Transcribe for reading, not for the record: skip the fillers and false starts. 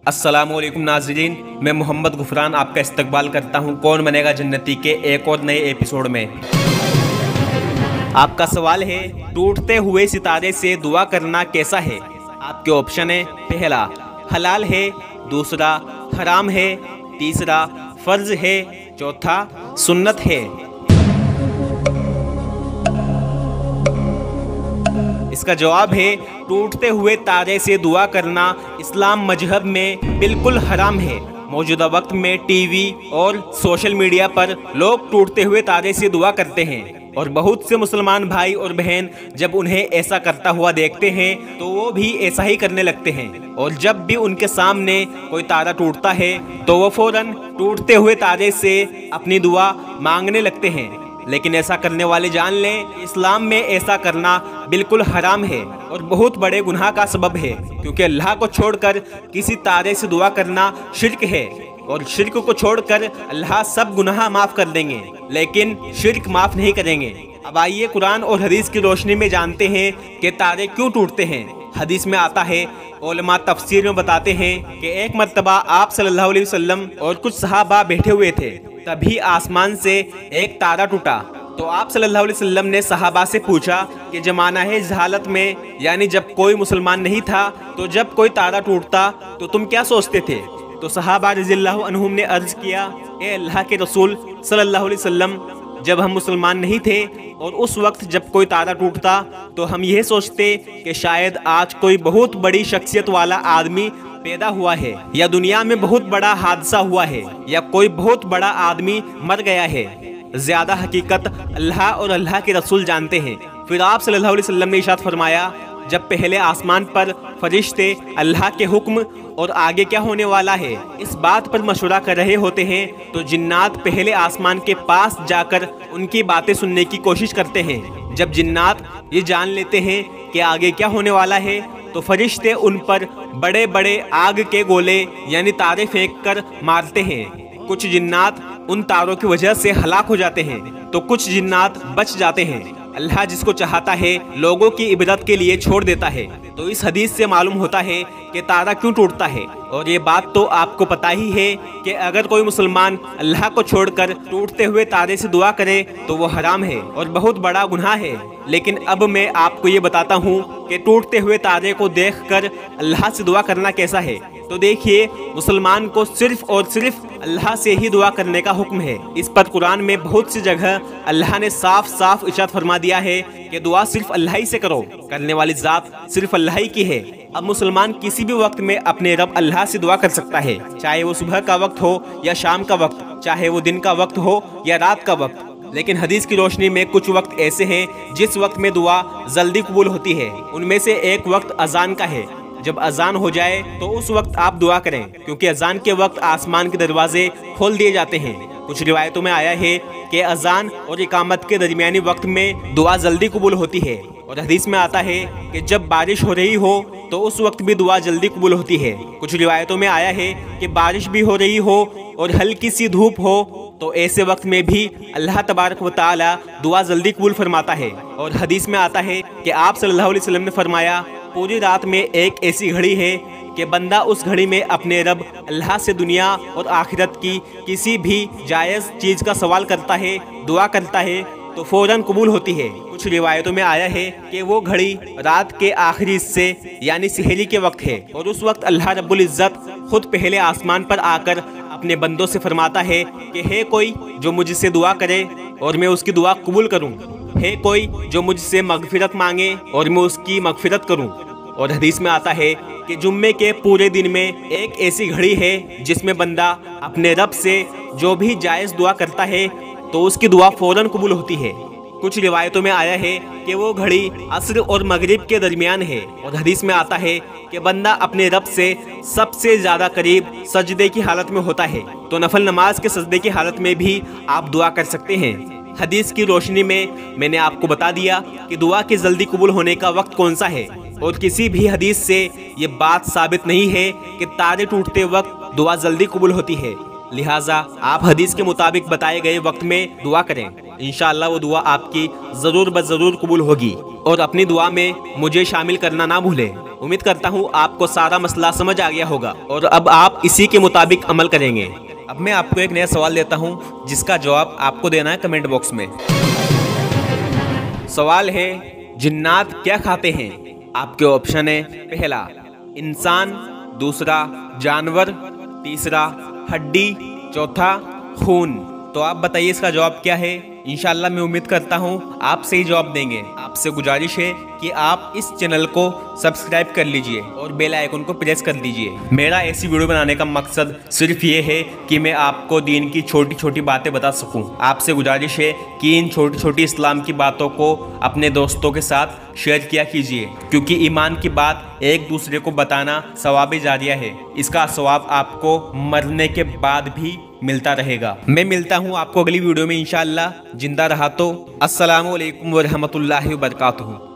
अस्सलामुअलैकुम नाज़रीन, मैं मोहम्मद गुफरान आपका इस्तकबाल करता हूं कौन बनेगा जन्नती के एक और नए एपिसोड में। आपका सवाल है, टूटते हुए सितारे से दुआ करना कैसा है। आपके ऑप्शन है, पहला हलाल है, दूसरा हराम है, तीसरा फ़र्ज है, चौथा सुन्नत है। इसका जवाब है, टूटते हुए तारे से दुआ करना इस्लाम मजहब में बिल्कुल हराम है। मौजूदा वक्त में टीवी और सोशल मीडिया पर लोग टूटते हुए तारे से दुआ करते हैं और बहुत से मुसलमान भाई और बहन जब उन्हें ऐसा करता हुआ देखते हैं तो वो भी ऐसा ही करने लगते हैं और जब भी उनके सामने कोई तारा टूटता है तो वो फौरन टूटते हुए तारे से अपनी दुआ मांगने लगते हैं। लेकिन ऐसा करने वाले जान लें, इस्लाम में ऐसा करना बिल्कुल हराम है और बहुत बड़े गुनाह का सबब है, क्योंकि अल्लाह को छोड़कर किसी तारे से दुआ करना शिर्क है और शिर्क को छोड़कर अल्लाह सब गुनाह माफ़ कर देंगे, लेकिन शिर्क माफ़ नहीं करेंगे। अब आइए कुरान और हदीस की रोशनी में जानते हैं कि तारे क्यों टूटते हैं। हदीस में आता है, उलमा तफसीर में बताते हैं कि एक मर्तबा आप सल्लल्लाहु अलैहि वसल्लम और कुछ सहाबा बैठे हुए थे, तभी आसमान से एक तारा टूटा। तो आप सल्लल्लाहु अलैहि वसल्लम ने सहाबा से पूछा कि जमाना है इस हालत में, यानी जब कोई मुसलमान नहीं था, तो जब कोई तारा टूटता तो तुम क्या सोचते थे। तो सहाबा रज़ियल्लाहु अन्हुम ने अर्ज़ किया, ए अल्लाह के रसूल सल्लल्लाहु अलैहि वसल्लम, जब हम मुसलमान नहीं थे और उस वक्त जब कोई तारा टूटता तो हम यह सोचते कि शायद आज कोई बहुत बड़ी शख्सियत वाला आदमी पैदा हुआ है, या दुनिया में बहुत बड़ा हादसा हुआ है, या कोई बहुत बड़ा आदमी मर गया है। ज्यादा हकीकत अल्लाह और अल्लाह के रसूल जानते हैं। फिर आप सल्लल्लाहु अलैहि वसल्लम ने इरशाद फरमाया, जब पहले आसमान पर फरिश्ते अल्लाह के हुक्म और आगे क्या होने वाला है इस बात पर मशवरा कर रहे होते हैं, तो जिन्नात पहले आसमान के पास जाकर उनकी बातें सुनने की कोशिश करते हैं। जब जिन्नात ये जान लेते हैं कि आगे क्या होने वाला है, तो फरिश्ते उन पर बड़े बड़े आग के गोले यानी तारे फेंक कर मारते हैं। कुछ जिन्नात उन तारों की वजह से हलाक हो जाते हैं, तो कुछ जिन्नात बच जाते हैं। अल्लाह जिसको चाहता है लोगों की इबरत के लिए छोड़ देता है। तो इस हदीस से मालूम होता है कि तारा क्यों टूटता है, और ये बात तो आपको पता ही है कि अगर कोई मुसलमान अल्लाह को छोड़कर टूटते हुए तारे से दुआ करे तो वो हराम है और बहुत बड़ा गुनाह है। लेकिन अब मैं आपको ये बताता हूँ कि टूटते हुए तारे को देखकर अल्लाह से दुआ करना कैसा है। तो देखिए, मुसलमान को सिर्फ और सिर्फ अल्लाह से ही दुआ करने का हुक्म है। इस पर कुरान में बहुत सी जगह अल्लाह ने साफ साफ इरशाद फरमा दिया है कि दुआ सिर्फ अल्लाह ही से करो, करने वाली ज़ात सिर्फ अल्लाह ही की है। अब मुसलमान किसी भी वक्त में अपने रब अल्लाह से दुआ कर सकता है, चाहे वो सुबह का वक्त हो या शाम का वक्त, चाहे वो दिन का वक्त हो या रात का वक्त। लेकिन हदीस की रोशनी में कुछ वक्त ऐसे हैं जिस वक्त में दुआ जल्दी कबूल होती है। उनमें से एक वक्त अजान का है। जब अजान हो जाए तो उस वक्त आप दुआ करें, क्योंकि अजान के वक्त आसमान के दरवाजे खोल दिए जाते हैं। कुछ रिवायतों में आया है कि अजान और इकामत के दरमियानी वक्त में दुआ जल्दी कबूल होती है, और हदीस में आता है कि जब बारिश हो रही हो तो उस वक्त भी दुआ जल्दी कबूल होती है। कुछ रिवायतों में आया है कि बारिश भी हो रही हो और हल्की सी धूप हो, तो ऐसे वक्त में भी अल्लाह तबारक व तआला दुआ जल्दी कबूल फरमाता है। और हदीस में आता है कि आप सल्लल्लाहु अलैहि वसल्लम ने फरमाया, पूरी रात में एक ऐसी घड़ी है कि बंदा उस घड़ी में अपने रब अल्लाह से दुनिया और आखिरत की किसी भी जायज़ चीज़ का सवाल करता है, दुआ करता है, तो फ़ौरन कबूल होती है। कुछ रिवायतों में आया है कि वो घड़ी रात के आखिरी हिस्से यानी सहरी के वक्त है, और उस वक्त अल्लाह रब्बुल इज़्ज़त खुद पहले आसमान पर आकर अपने बंदों से फरमाता है कि है कोई जो मुझसे दुआ करे और मैं उसकी दुआ कबूल करूं, है कोई जो मुझसे मगफिरत मांगे और मैं उसकी मगफिरत करूं। और हदीस में आता है कि जुम्मे के पूरे दिन में एक ऐसी घड़ी है जिसमें बंदा अपने रब से जो भी जायज़ दुआ करता है तो उसकी दुआ फ़ौरन कबूल होती है। कुछ रिवायतों में आया है कि वो घड़ी असर और मगरिब के दरमियान है, और हदीस में आता है कि बंदा अपने रब से सबसे ज़्यादा करीब सजदे की हालत में होता है, तो नफल नमाज के सजदे की हालत में भी आप दुआ कर सकते हैं। हदीस की रोशनी में मैंने आपको बता दिया कि दुआ के जल्दी कबूल होने का वक्त कौन सा है, और किसी भी हदीस से ये बात साबित नहीं है कि तारे टूटते वक्त दुआ जल्दी कबूल होती है। लिहाजा आप हदीस के मुताबिक बताए गए वक्त में दुआ करें, इंशाअल्लाह वो दुआ आपकी ज़रूर ब ज़रूर कबूल होगी। और अपनी दुआ में मुझे शामिल करना ना भूलें। उम्मीद करता हूँ आपको सारा मसला समझ आ गया होगा और अब आप इसी के मुताबिक अमल करेंगे। अब मैं आपको एक नया सवाल देता हूँ जिसका जवाब आपको देना है कमेंट बॉक्स में। सवाल है, जिन्नात क्या खाते हैं? आपके ऑप्शन है, पहला इंसान, दूसरा जानवर, तीसरा हड्डी, चौथा खून। तो आप बताइए इसका जवाब क्या है। इंशाल्लाह मैं उम्मीद करता हूँ आप सही जवाब देंगे। आपसे गुजारिश है कि आप इस चैनल को सब्सक्राइब कर लीजिए और बेल आइकन को प्रेस कर दीजिए। मेरा ऐसी वीडियो बनाने का मकसद सिर्फ ये है कि मैं आपको दीन की छोटी छोटी बातें बता सकूं। आपसे गुजारिश है कि इन छोटी छोटी इस्लाम की बातों को अपने दोस्तों के साथ शेयर किया कीजिए, क्योंकि ईमान की बात एक दूसरे को बताना सवाब जारिया है। इसका सवाब आपको मरने के बाद भी मिलता रहेगा। मैं मिलता हूँ आपको अगली वीडियो में इंशाअल्लाह। जिंदा रहा तो अस्सलामु अलैकुम व रहमतुल्लाहि व बरकातुहू।